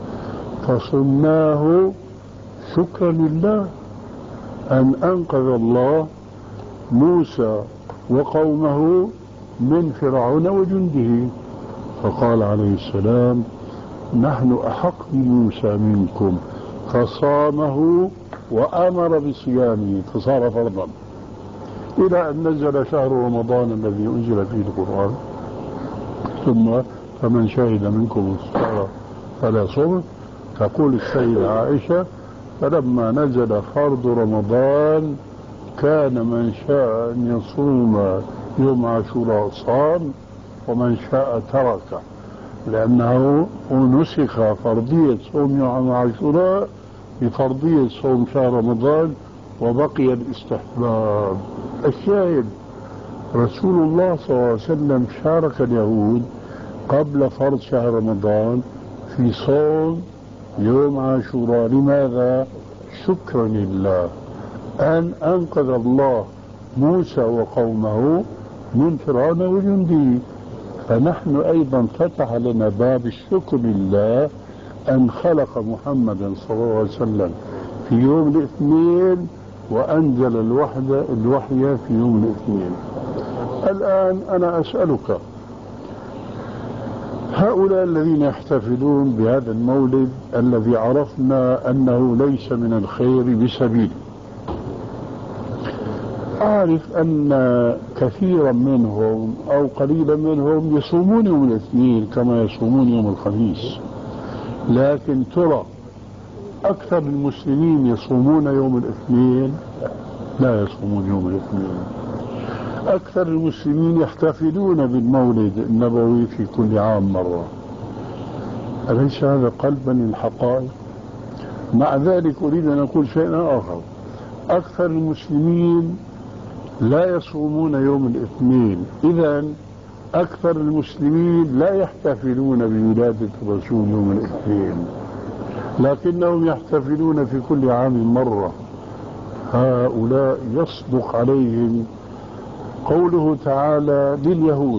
فصمناه شكرا لله أن أنقذ الله موسى وقومه من فرعون وجنده. فقال عليه السلام نحن أحق بموسى منكم، فصامه وأمر بصيامه فصار فرضا، إلى أن نزل شهر رمضان الذي أنزل فيه القرآن، ثم فمن شهد منكم الصلاة فلا صوم. تقول السيدة عائشة فلما نزل فرض رمضان كان من شاء أن يصوم يوم عاشوراء صام ومن شاء ترك، لأنه نسخ فرضية صوم يوم عاشوراء بفرضية صوم شهر رمضان وبقي الاستحباب. الشاهد رسول الله صلى الله عليه وسلم شارك اليهود قبل فرض شهر رمضان في صوم يوم عاشوراء. لماذا؟ شكرا لله أن أنقذ الله موسى وقومه من فرعون وجنده، فنحن أيضا فتح لنا باب الشكر لله أن خلق محمدا صلى الله عليه وسلم في يوم الاثنين وأنزل الوحدة الوحي في يوم الاثنين. الآن أنا أسألك، هؤلاء الذين يحتفلون بهذا المولد الذي عرفنا أنه ليس من الخير بسبيل، أعرف أن كثيرا منهم أو قليلا منهم يصومون يوم الاثنين كما يصومون يوم الخميس، لكن ترى أكثر المسلمين يصومون يوم الاثنين؟ لا يصومون يوم الاثنين. أكثر المسلمين يحتفلون بالمولد النبوي في كل عام مرة. أليس هذا قلبا للحقائق؟ مع ذلك أريد أن أقول شيئا آخر، أكثر المسلمين لا يصومون يوم الاثنين، إذا أكثر المسلمين لا يحتفلون بولادة الرسول يوم الاثنين، لكنهم يحتفلون في كل عام مرة. هؤلاء يصدق عليهم قوله تعالى لليهود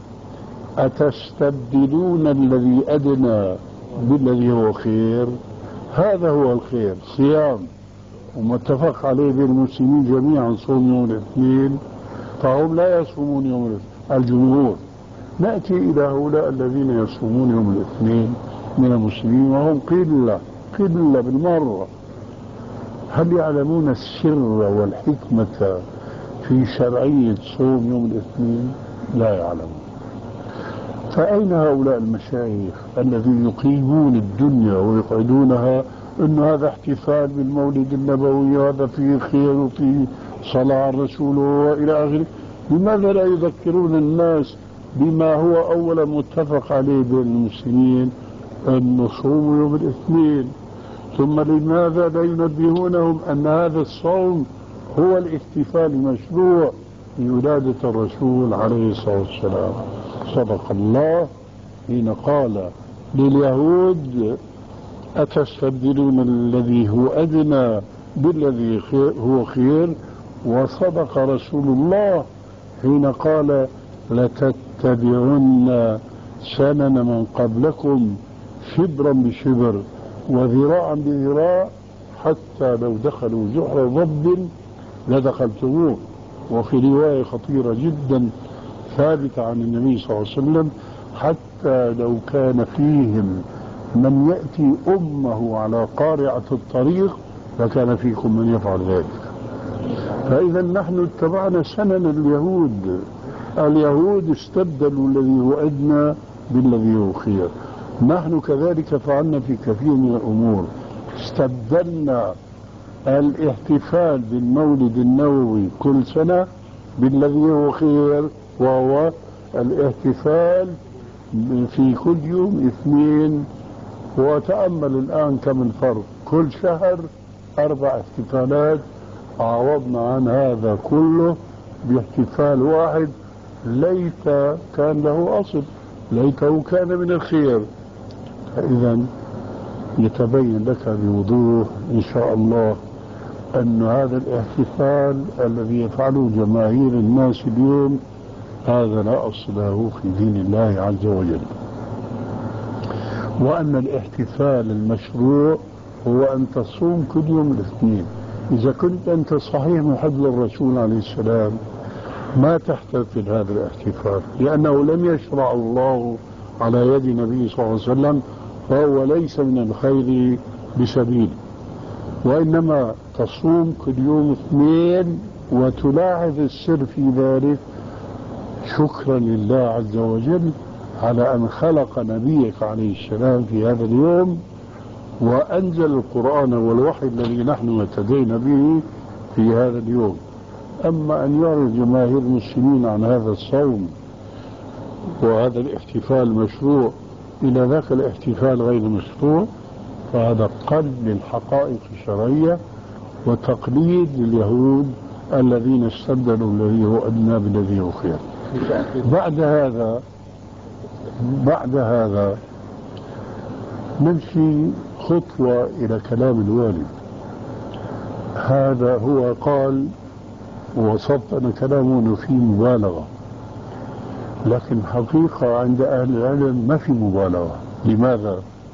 أتستبدلون الذي أدنى بالذي هو خير. هذا هو الخير، صيام ومتفق عليه بين المسلمين جميعا صوم يوم الاثنين، فهم لا يصومون يوم الاثنين الجمهور. نأتي إلى هؤلاء الذين يصومون يوم الاثنين من المسلمين وهم قلة قلة بالمرة. هل يعلمون السر والحكمة في شرعية صوم يوم الاثنين؟ لا يعلمون. فأين هؤلاء المشايخ الذين يقيمون الدنيا ويقعدونها أن هذا احتفال بالمولد النبوي وهذا فيه خير وفيه صلاة على الرسول وإلى آخره؟ لماذا لا يذكرون الناس بما هو أولا متفق عليه بين المسلمين أن نصوم يوم الاثنين؟ ثم لماذا لا ينبهونهم أن هذا الصوم هو الاحتفال المشروع بولادة الرسول عليه الصلاة والسلام؟ صدق الله حين قال لليهود أتستبدلون الذي هو أدنى بالذي هو خير، وصدق رسول الله حين قال لتتبعن سنن من قبلكم شبرا بشبر وذراعا بذراع حتى لو دخلوا جحر ضب لدخلتموه. وفي رواية خطيرة جدا ثابتة عن النبي صلى الله عليه وسلم حتى لو كان فيهم من يأتي أمه على قارعة الطريق لكان فيكم من يفعل ذلك. فإذا نحن اتبعنا سنن اليهود. اليهود استبدلوا الذي هو أدنى بالذي هو خير، نحن كذلك فعلنا في كثير من الأمور. استبدلنا الاحتفال بالمولد النبوي كل سنة بالذي هو خير، وهو الاحتفال في كل يوم اثنين. وتأمل الآن كم الفرق، كل شهر أربع احتفالات، عوضنا عن هذا كله باحتفال واحد ليت كان له أصل، ليته كان من الخير. فإذا يتبين لك بوضوح إن شاء الله أن هذا الاحتفال الذي يفعله جماهير الناس اليوم هذا لا أصل له في دين الله عز وجل، وأن الاحتفال المشروع هو أن تصوم كل يوم الاثنين. إذا كنت أنت صحيح محب للرسول عليه السلام ما تحتفل هذا الاحتفال، لأنه لم يشرع الله على يد النبي صلى الله عليه وسلم فهو ليس من الخير بسبيل، وإنما تصوم كل يوم اثنين وتلاحظ السر في ذلك شكرا لله عز وجل على أن خلق نبيك عليه السلام في هذا اليوم وأنزل القرآن والوحي الذي نحن اهتدينا به في هذا اليوم. أما أن يعرض جماهير المسلمين عن هذا الصوم وهذا الاحتفال المشروع إلى ذاك الاحتفال غير مشروع فهذا قلب للحقائق الشرعية وتقليد لليهود الذين استبدلوا الذي هو أدنى بالذي هو خير. بعد هذا بعد هذا نمشي خطوة إلى كلام الوالد. هذا هو قال ووصفت أن كلامه فيه مبالغة، لكن حقيقة عند أهل العلم ما في مبالغة. لماذا؟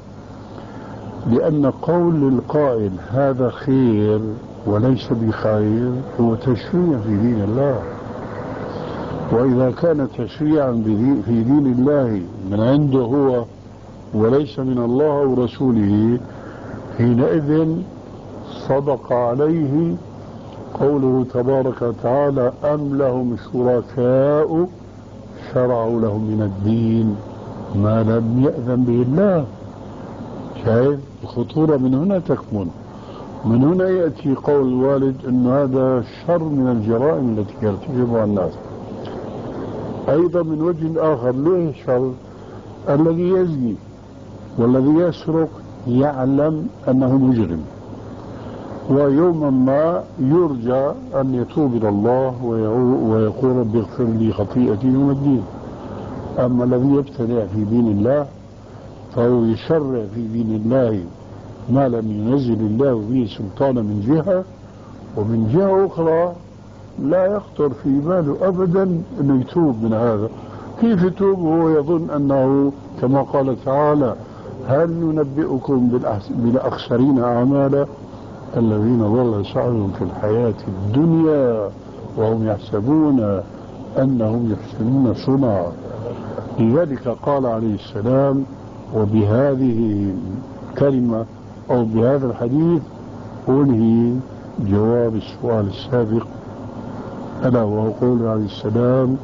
لأن قول القائل هذا خير وليس بخير هو تشريع في دين الله، وإذا كان تشريعا في دين الله من عنده هو وليس من الله ورسوله حينئذ صدق عليه قوله تبارك وتعالى أم لهم شركاء شرعوا لهم من الدين ما لم يأذن به الله. شايف الخطورة من هنا تكمن. من هنا يأتي قول الوالد أن هذا شر من الجرائم التي يرتكبها الناس. أيضا من وجه آخر ليه شر؟ الذي يزني والذي يسرق يعلم أنه مجرم، ويوما ما يرجى أن يتوب إلى الله ويقول رب اغفر لي خطيئتي يوم الدين. أما الذي يبتدع في دين الله فهو يشرع في دين الله ما لم ينزل الله به سلطانا من جهة، ومن جهة أخرى لا يخطر في باله أبدا أنه يتوب من هذا. كيف يتوب وهو يظن أنه كما قال تعالى هل ننبئكم بالأخسرين أعمالا الذين ضل سعيهم في الحياة الدنيا وهم يحسبون أنهم يحسنون صنعا. لذلك قال عليه السلام وبهذه الكلمة أو بهذا الحديث أنهي جواب السؤال السابق، ألا وهو قول عليه السلام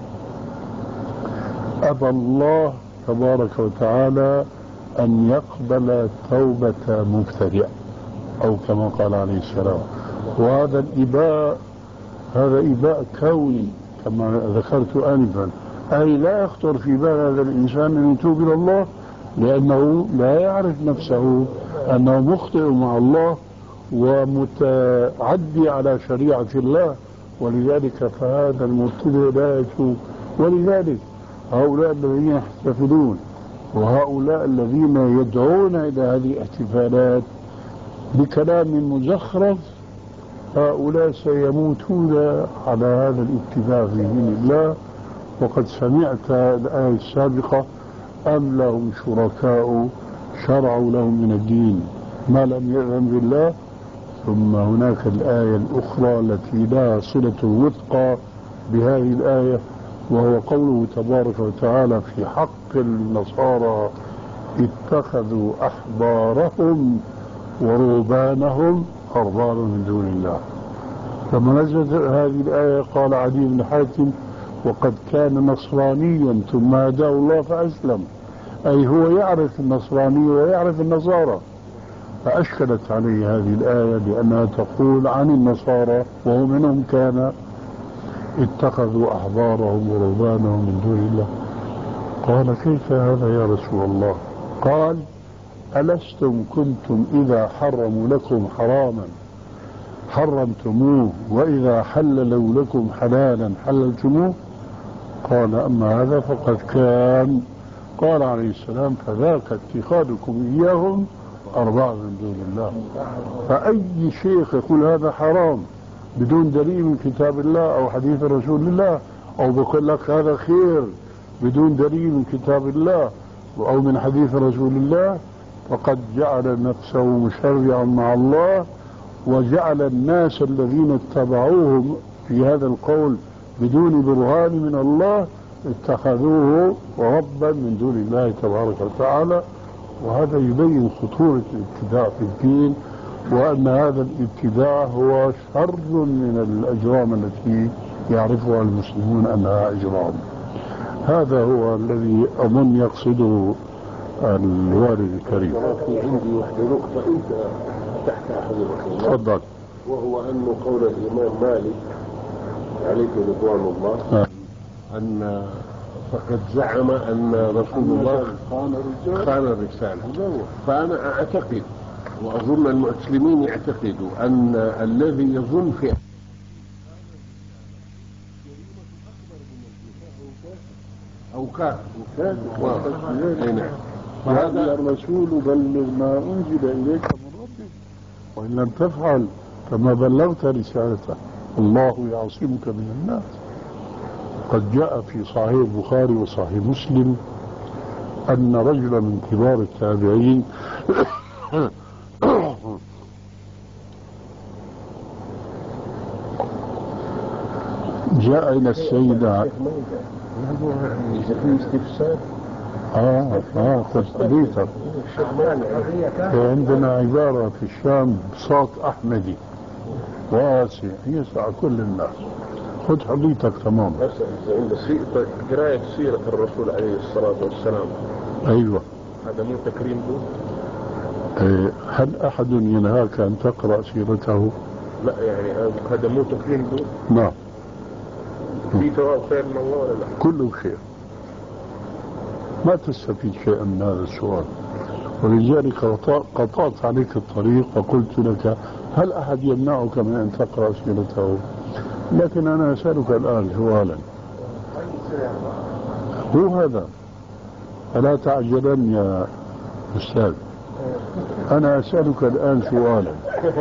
أبى الله تبارك وتعالى أن يقبل توبة مبتدئ أو كما قال عليه السلام. وهذا الإباء هذا إباء كوني كما ذكرت آنفا، أي لا يخطر في بال هذا الإنسان أن يتوب إلى الله لأنه لا يعرف نفسه أنه مخطئ مع الله ومتعدي على شريعة الله، ولذلك فهذا المبتدئ لا يتوب. ولذلك هؤلاء الذين يحتفلون وهؤلاء الذين يدعون إلى هذه الاحتفالات بكلام مزخرف هؤلاء سيموتون على هذا الاتباع في دين الله. وقد سمعت الآية السابقة أم لهم شركاء شرعوا لهم من الدين ما لم يأذن بالله، ثم هناك الآية الأخرى التي لها صلة وثقى بهذه الآية وهو قوله تبارك وتعالى في حق النصارى اتخذوا أحبارهم ورهبانهم أربابا من دون الله. لما نزلت هذه الآية قال عدي بن حاتم وقد كان نصرانيا ثم هداه الله فأسلم، أي هو يعرف النصرانية ويعرف النصارى، فأشكلت عليه هذه الآية لأنها تقول عن النصارى وهم منهم كان اتخذوا أحبارهم ورهبانهم من دون الله. قال كيف هذا يا رسول الله؟ قال ألستم كنتم إذا حرموا لكم حراما حرمتموه وإذا حللوا لكم حلالا حللتموه؟ قال أما هذا فقد كان. قال عليه السلام فذاك اتخاذكم إياهم أربعة من دون الله. فأي شيخ يقول هذا حرام بدون دليل من كتاب الله أو حديث رسول الله، أو بيقول لك هذا خير بدون دليل من كتاب الله أو من حديث رسول الله، فقد جعل نفسه مشرعا مع الله وجعل الناس الذين اتبعوهم في هذا القول بدون برهان من الله اتخذوه ربا من دون الله تبارك وتعالى، وهذا يبين خطورة الابتداع في الدين، وأن هذا الابتداع هو شر من الأجرام التي يعرفها المسلمون أنها أجرام. هذا هو الذي أظن يقصده الوالد الكريم. في عندي واحدة نقطة أنت فتحتها حضرتك. تفضل. وهو أن قول الإمام مالك عليه رضوان الله آه. أن فقد زعم أن رسول الله خان الرسالة. فأنا أعتقد وأظن المسلمين يعتقدوا أن الذي يظن في أو كافر وهذا الرسول بلغ ما أنزل إليك من ربك وإن لم تفعل فما بلغت رسالته الله يعصمك من الناس. قد جاء في صحيح البخاري وصحيح مسلم أن رجلا من كبار التابعين جاء إلى السيدة إذا في استفسار آه آه قد حديثك. عندنا عبارة في الشام بساط أحمدي واسع يسع كل الناس. خذ حديثك تمام. عند قراءة سيرة الرسول عليه الصلاة والسلام. أيوة. هذا مو تكريم له؟ هل أحد ينهاك أن تقرأ سيرته؟ لا يعني هذا مو تكريم له؟ نعم. في ثواب خير من الله ولا لا؟ كله خير. ما تستفيد شيئا من هذا السؤال، ولذلك قطعت عليك الطريق وقلت لك هل أحد يمنعك من أن تقرأ سيرته؟ لكن أنا أسألك الآن سؤالا، هو هذا، ألا تعجلن يا أستاذ، أنا أسألك الآن سؤالا،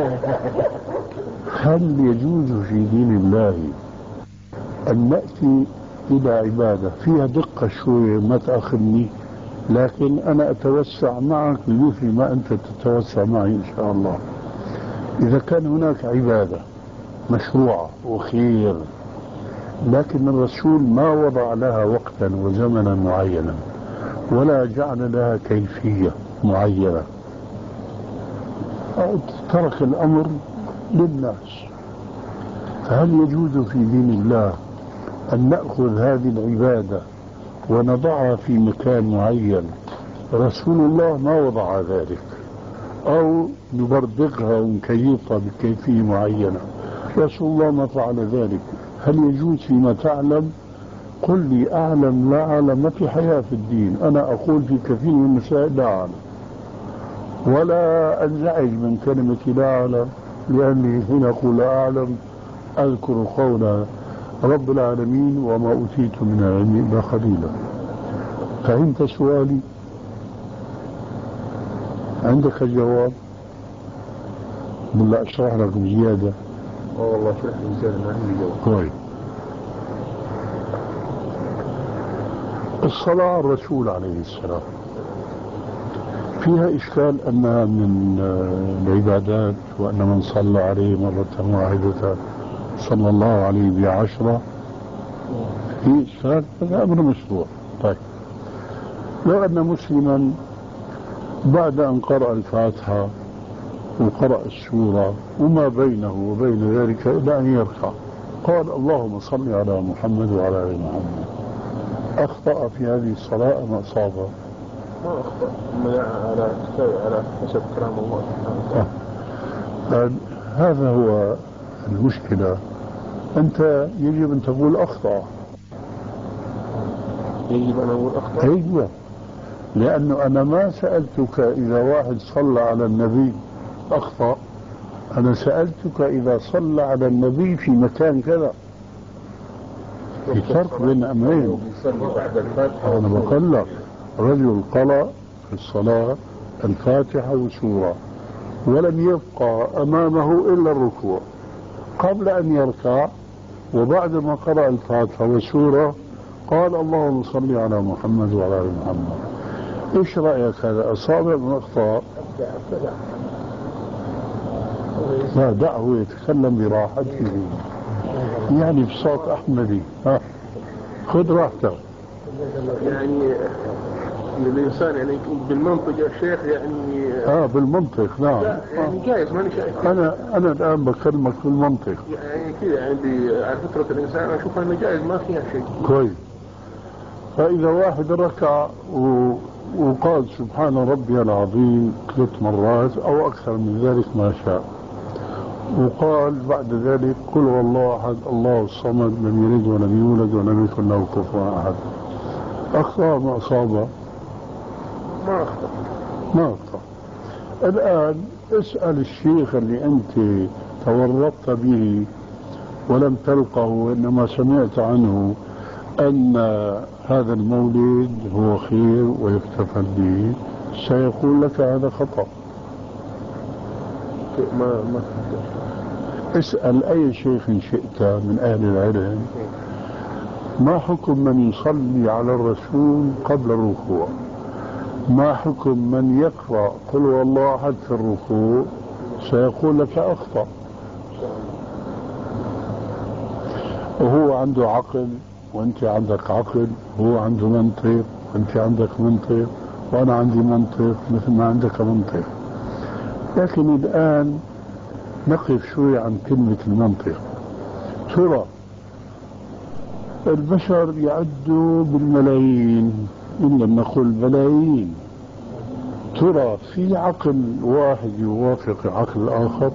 هل يجوز في دين الله أن نأتي إلى عبادة فيها دقة شوية ما تأخذني، لكن أنا أتوسع معك بمثل ما أنت تتوسع معي إن شاء الله. إذا كان هناك عبادة مشروعة وخير لكن الرسول ما وضع لها وقتا وزمنا معينا ولا جعل لها كيفية معينة أو ترك الأمر للناس، فهل يجوز في دين الله أن نأخذ هذه العبادة ونضعها في مكان معين رسول الله ما وضع ذلك، أو نبردقها ونكيفها بكيفية معينة رسول الله ما فعل ذلك؟ هل يجوز فيما تعلم؟ قل لي أعلم لا أعلم، ما في حياة في الدين. أنا أقول في كثير من المسائل لا أعلم ولا أنزعج من كلمة لا أعلم، لأني حين أقول لا أعلم أذكر قول رب العالمين وما أوتيت من العلم إلا قليلا. فهمت سؤالي؟ عندك الجواب؟ ولا أشرح لك زيادة؟ اه والله شرح لي زيادة، ما عندي جواب. طيب، الصلاة على الرسول عليه السلام فيها إشكال أنها من العبادات، وأن من صلى عليه مرة واحدة صلى الله عليه بعشرة، في إشكال، هذا أمر مشروع. طيب، لو أن مسلما بعد أن قرأ الفاتحة وقرأ السورة وما بينه وبين ذلك إلى أن يركع قال اللهم صل على محمد وعلى آل محمد، أخطأ في هذه الصلاة أم أصاب؟ ما أخطأ، على على حسب كلام الله سبحانه وتعالى. هذا هو المشكلة. أنت يجب أن تقول أخطأ. يجب أن أقول أخطأ؟ أيوة، لأنه أنا ما سألتك إذا واحد صلى على النبي أخطأ، أنا سألتك إذا صلى على النبي في مكان كذا. في فرق بين أمرين. أنا بقول لك رجل قرأ في الصلاة الفاتحة وسورة ولم يبقى أمامه إلا الركوع، قبل أن يركع وبعد ما قرأ الفاتحة وسورة قال اللهم صل على محمد وعلى آل محمد. إيش رأيك، هذا أصاب من أخطاء؟ لا، دعه يتكلم براحته، يعني بصوت أحمدي. ها، خذ راحتك. يعني الإنسان يعني بالمنطق يا شيخ يعني اه بالمنطق نعم. لا يعني جايز ماني شايف. انا انا الان بكلمك بالمنطق يعني كذا يعني على فطرة الإنسان أنا أشوف أنه جايز ما فيها شيء. كويس. فإذا واحد ركع و... وقال سبحان ربي العظيم ثلاث مرات أو أكثر من ذلك ما شاء، وقال بعد ذلك قل هو الله أحد الله الصمد لم يلد ولم يولد ولم يكن له كفوا أحد، أخطأ ما أصابه؟ ما أخطأ. ما أخطأ. الآن اسأل الشيخ اللي أنت تورطت به ولم تلقه وإنما سمعت عنه أن هذا المولد هو خير ويحتفل به، سيقول لك هذا خطأ. ما ما اسأل أي شيخ شئت من أهل العلم ما حكم من يصلي على الرسول قبل الركوع، ما حكم من يقرأ قل هو الله أحد في الركوع، سيقول لك أخطأ. وهو عنده عقل وانت عندك عقل، هو عنده منطق وانت عندك منطق وانا عندي منطق مثل ما عندك منطق. لكن الان نقف شوي عن كلمة المنطق. ترى البشر يعدوا بالملايين إن لم نقل بلايين، ترى في عقل واحد يوافق عقل آخر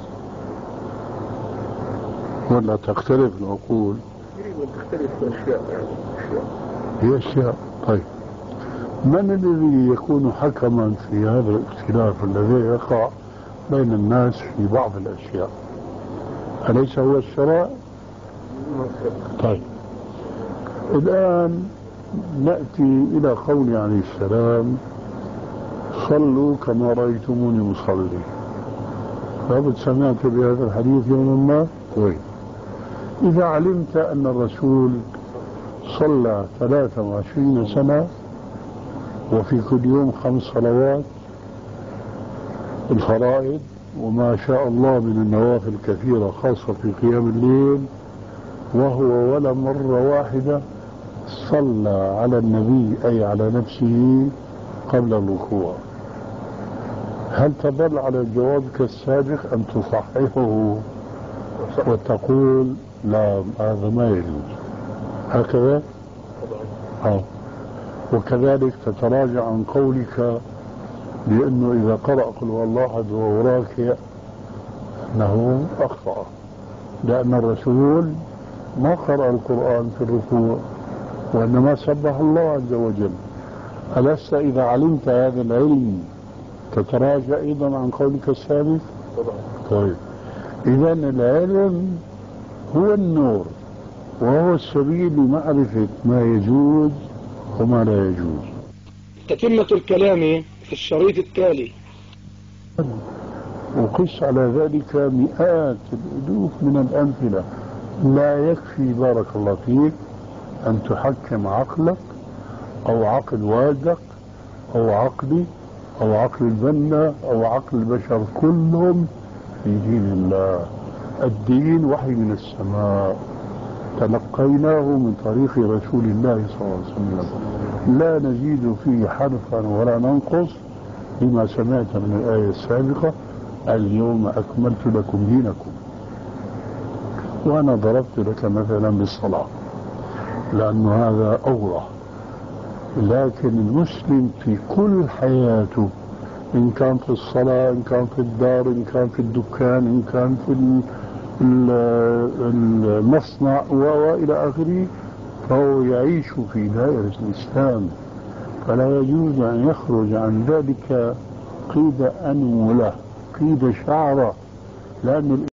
ولا تختلف العقول؟ تختلف أشياء يعني أشياء هي أشياء. طيب من الذي يكون حكما في هذا الاختلاف الذي يقع بين الناس في بعض الأشياء؟ أليس هو الشرع؟ طيب الآن نأتي إلى قول عليه السلام صلوا كما رأيتموني أصلي. لابد سمعت بهذا الحديث يوما ما؟ كويس. إذا علمت أن الرسول صلى ثلاثة وعشرين سنة وفي كل يوم خمس صلوات الفرائض وما شاء الله من النوافل كثيرة خاصة في قيام الليل، وهو ولا مرة واحدة صلى على النبي أي على نفسه قبل الركوع، هل تظل على جوابك السابق أم تصححه وتقول لا هذا ما يجوز هكذا؟ آه. وكذلك تتراجع عن قولك لأنه إذا قرأ قل هو الله أحد وهو راكع أنه أخطأ، لأن الرسول ما قرأ القرآن في الركوع وإنما سبح الله عز وجل. ألست إذا علمت هذا العلم تتراجع أيضا عن قولك السابق؟ طيب إذا العلم هو النور وهو السبيل لمعرفة ما يجوز وما لا يجوز. تتمة الكلام في الشريط التالي. وقس على ذلك مئات الألوف من الأمثلة. لا يكفي بارك الله فيك أن تحكم عقلك أو عقل والدك أو عقلي أو عقل البنا أو عقل البشر كلهم في دين الله. الدين وحي من السماء تلقيناه من طريق رسول الله صلى الله عليه وسلم، لا نزيد فيه حرفا ولا ننقص لما سمعت من الآية السابقة اليوم أكملت لكم دينكم. وأنا ضربت لك مثلا بالصلاة لأن هذا أوضح، لكن المسلم في كل حياته إن كان في الصلاة إن كان في الدار إن كان في الدكان إن كان في المصنع وإلى آخره فهو يعيش في دائرة الإسلام، فلا يجوز أن يخرج عن ذلك قيد أنملة قيد شعرة، لأن